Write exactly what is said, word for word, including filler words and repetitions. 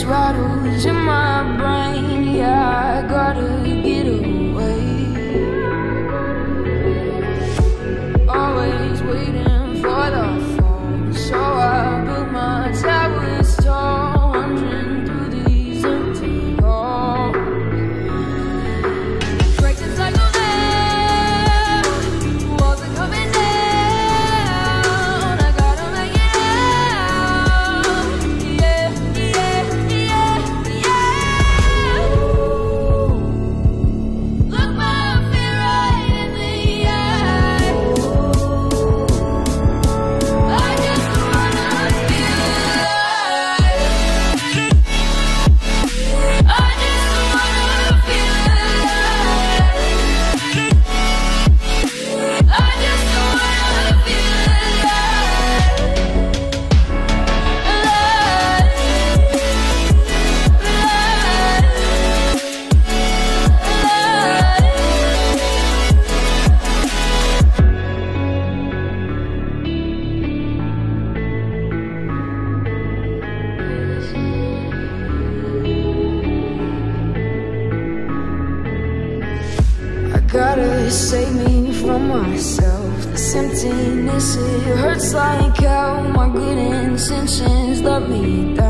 rattles in my brain. Yeah, I gotta get away. Always waiting for the phone, so I built my towers tall, wandering through these empty halls. Break the cycle now, walls are coming down. I gotta make it out. Yeah, yeah, yeah, yeah. Look my fear right in the eye. I just wanna feel alive. I just wanna feel alive. I just wanna feel alive. I gotta save me from myself. This emptiness, it hurts like hell. My good intentions let me down.